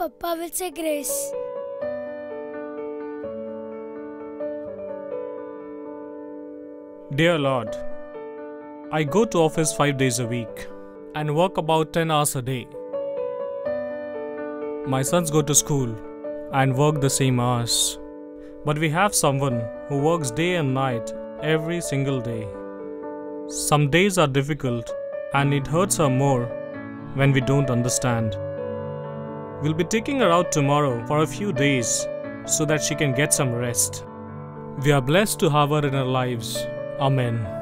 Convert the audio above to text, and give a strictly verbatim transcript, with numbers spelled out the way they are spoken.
Papa will say grace. Dear Lord, I go to office five days a week and work about ten hours a day. My sons go to school and work the same hours. But we have someone who works day and night every single day. Some days are difficult and it hurts her more when we don't understand. We'll be taking her out tomorrow for a few days so that she can get some rest. We are blessed to have her in our lives. Amen.